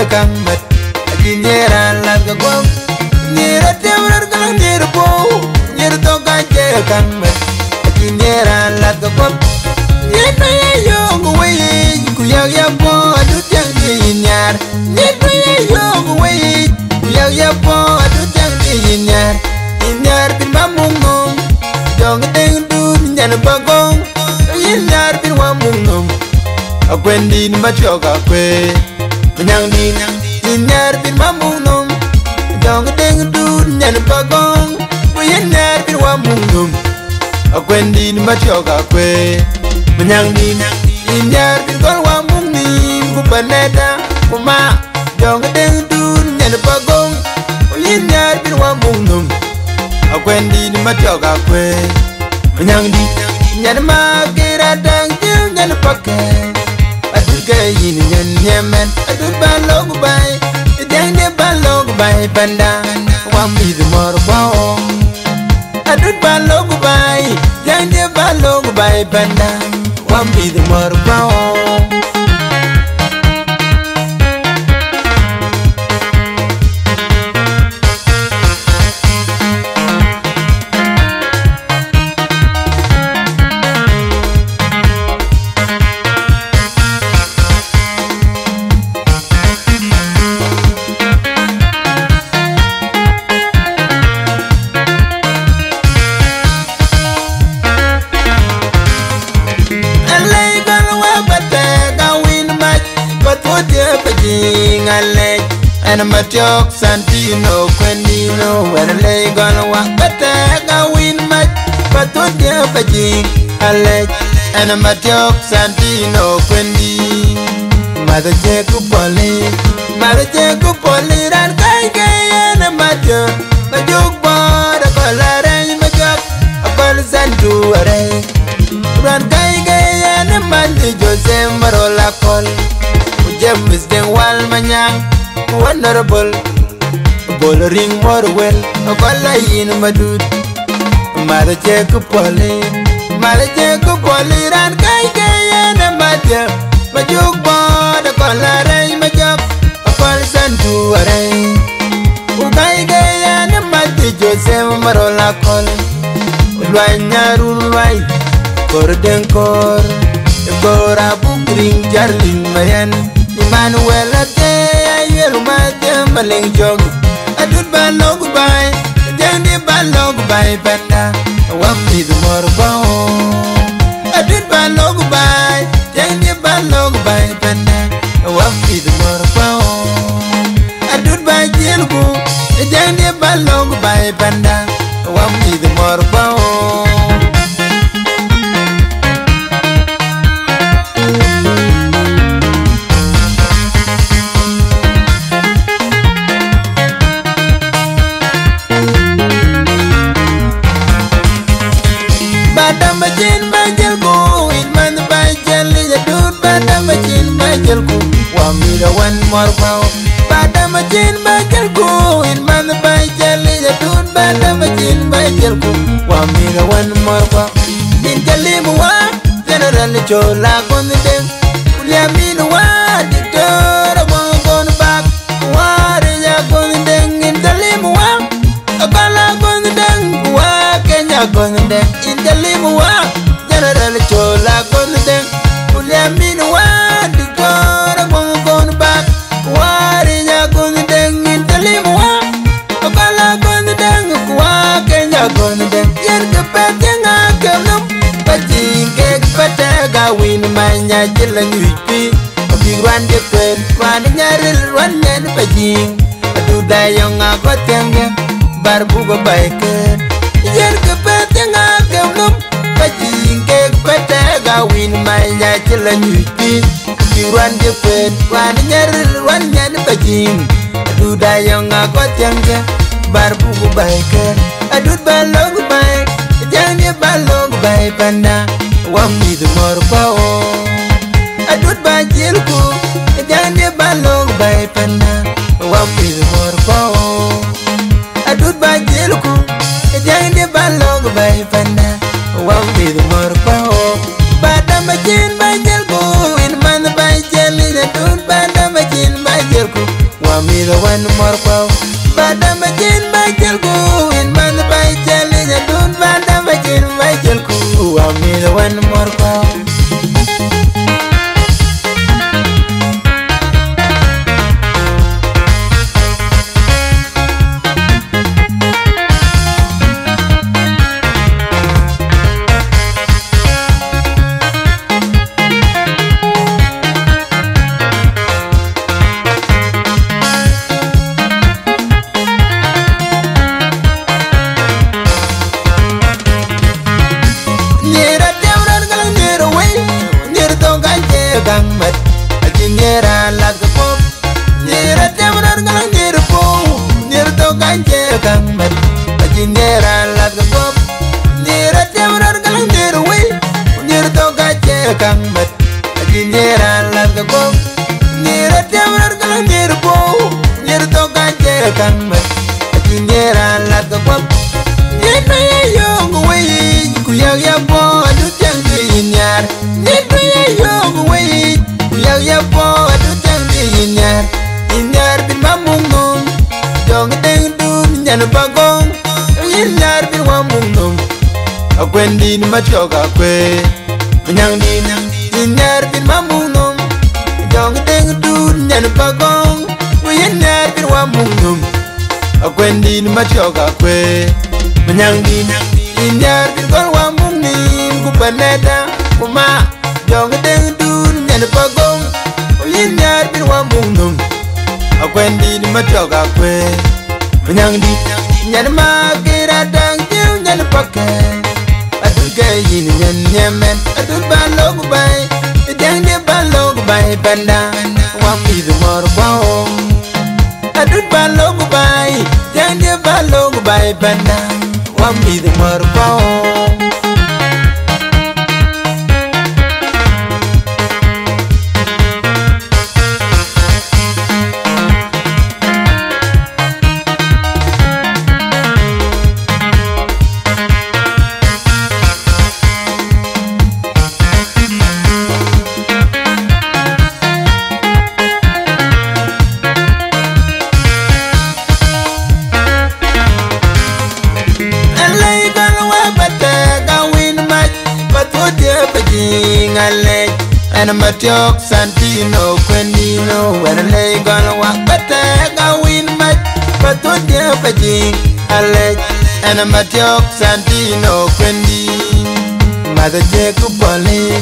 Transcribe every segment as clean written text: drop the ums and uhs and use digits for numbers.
kang mat Nyera laga gom Nyera temrar kang nyera po Nyera toka jaya kang mat Nyera laga gom Nyera ya yong wey Kuyak ya po adut yang diinyar Nyera ya yong wey Kuyak ya po adut yang diinyar Inyar bin mamung nom Jong deng dun nyana bagong Inyar bin mamung nom Akwendi ni machoka kwe Menyang di Inyar bin mamung nom Jong deng dun nyana bagong Inyar bin mamung nom Akwendi ni machoka kwe Menyang di Inyar bin gol mamung ni Kupaneda Kuma Jong deng dun nyana bagong Inyar bin mamung nom Akwendi ni machoka kwe Menyang di Nyana makira dang jil nyana pakai Adut kayin nyan nyaman Adut balog bay Dang de balog bay Pandang Wambi the morbao Adut balog bay Dang de balog bay Pandang Wambi the morbao And I'm a joke, Santino, Quendino, where the leg gonna walk, but I win my but what you're paging, a leg, and I'm a joke, Santino, Quendi, Mother Jacob Polly, and Kai, and a matter, a joke board, a color, and my job, a color Santu, a ray, run Kai, and a man, Jose Marola Col, James Den Walmanyang. Wonderful, bollering more well, a balla in Madud, Mother Jacob Polly, and Kai, and a matter, my joke board, a collar, and my job, a call Santu, a ray, Ukai, and a matter, Joseph Marola Col, Rwanya Rulwai, Kordenkor, Gora Bukring, Jarlin Mayan, Emmanuel Ate. Maling jog Adut balog bay Dendi balog bay Banda Wambi the morbao Adut balog bay Dendi balog bay Banda Wambi the morbao Adut bay jilgu Dendi balog bay Banda Wambi the morbao One more power, but I'm a chin by Jelko in man by jelly, the dude, but I'm a chin by Jelko. One more power in Jalimua, General Chola on the day. Uliamina, Dictor, won't go back. What is ya going dang in Jalimua? A bala on the dang, what can ya go in Jalimua? General Chola on the day. Uliamina, Dictor, won't go back. What is ya going dang in Jalimua? A bala on the dang, what can ya go dang? Yen the petting I come up, but you get better. Win my natural and weepy. A big one different, one in your one and paging. I do die young, I got younger, Barbuga biker. Yen the petting I come up, but you get better. Win my natural and weepy. Big one different, one in your one and paging. I do die young, I got younger, Barbuga biker. I do balog bike, Johnny balog by Panda. One me the more power. I do by Jilku, Johnny balog by Panda. One me the more power. I do by Jilku, Johnny balog by Panda. One me the more power. But I'm a chin by Jilku, in man by Jelly, the dude, but I'm a chin by Jilku. the one more pow. Badam again by Jelko, in man by Jelly, I don't badam again by Jelko. I'm the one more pow. Mat ajinera lag pop nira temrar galang nir po nir to ganje gang mat ajinera lag pop nira temrar galang nir we nir to ganje gang mat ajinera lag pop nira temrar galang nir po nir to ganje gang mat ajinera lag pop nira yong we kuyag ya po adu jang inyar nira yong we ya po adu jang inyar bin mamung num dong deng dun nyan bagong inyar bin mamung num akwendi ni machoga kwe nyang din inyar bin mamung num dong deng dun nyan bagong inyar bin mamung num akwendi ni machoga kwe nyang din inyar bin gol mamung ni kupaneda kuma dong deng dun nyan bagong inyar bin mamung num akwendi ni machoga kwe nyang di nyan magira dang jiu nyan pake adu gayin nyan nyemen adu balog bay dang de balog bay banda wami du mor kwao adu balog bay dang de balog bay banda wami du mor kwao and Matiok Santino Quendino when a leg gonna walk but I win my but to dear Pajing a leg and a Matiok Santino Quendi Mother Jacob Polly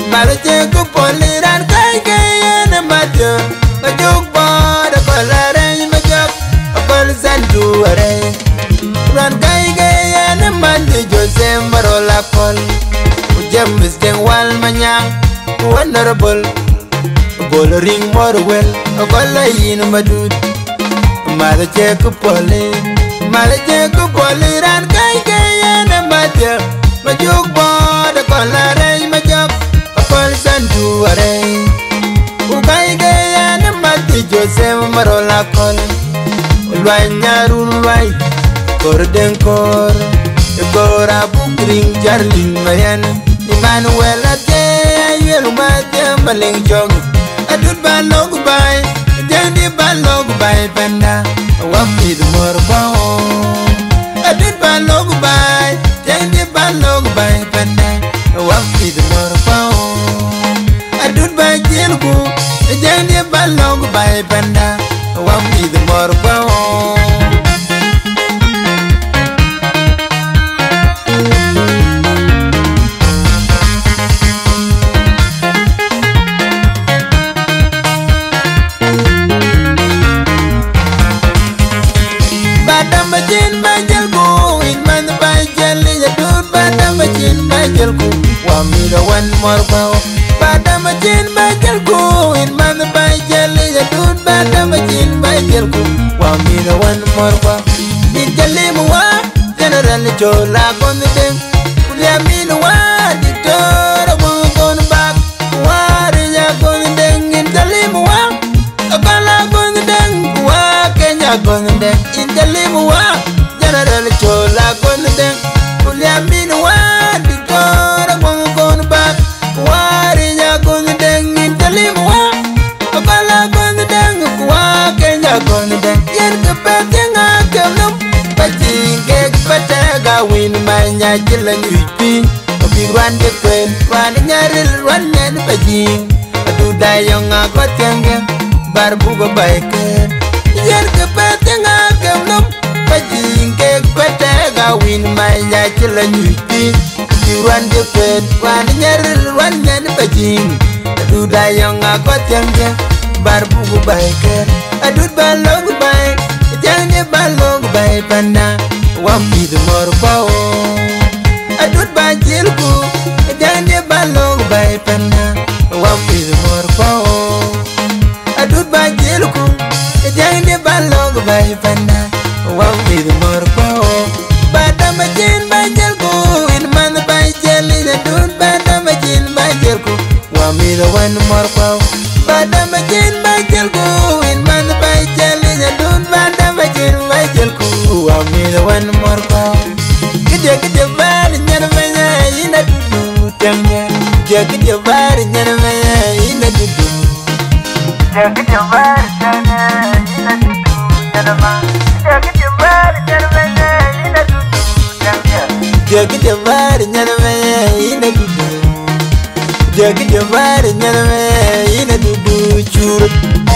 and Kai and a matter a joke board a color and my job a color Santu run Kai and a Monday Joseph Marola Col James Den Walmanyang Honorable Bolo ring more well a gola in madud Mother Jacob Polly ran Kai and a matter my joke board a color and my job a call Santu Ukai and a matter Joseph Marola Col Lwanyarun Wai Kordenkor Gora Bukring Jarlin Marian Emmanuel Ate Yelumate Maling Jong Adut Balog by Dendi Balog by Banda Wamid Morbao Adut Balog by Dendi Balog by Banda Wamid Morbao Adut by Jelgu Dendi Balog by Banda Wamid Morbao Wami the one more power Badamajin by Jelko in man by jelly the dude Badamajin by Jelko Wami the one more power in Jalimwa General Jola on the thing Uliaminwa Dictor won't go back Waria going ding in Jalimwa a bala going ding Wa Kenya going ding in Jalimwa General Jola on the thing Uliaminwa Gonna bugo biker yer ke patenga kemnum bajing ke kwetega win maya chila nyuti diwan de pet wan nyeril wan nyen bajing du dayonga kotyanga bar bugo biker adut balog bay jang de balog bay panda wambi de mor pao adut bajilku jang de balog bay panda wambi de mor pao adut bajilku jang de balog bay panda wambi de mor pao badam jin bajelku in man bajel in adut badam jin bajelku wambi de wan mor pao badam jin bajelku in man bajel in adut badam jin bajelku wambi de wan mor pao gede bar nyan manya in adut tanga gede bar nyan manya in adut gede bar nyan in adut janama gede bar nyan manya in adut tanga gede bar nyan manya in adut gede bar nyan manya in adut chur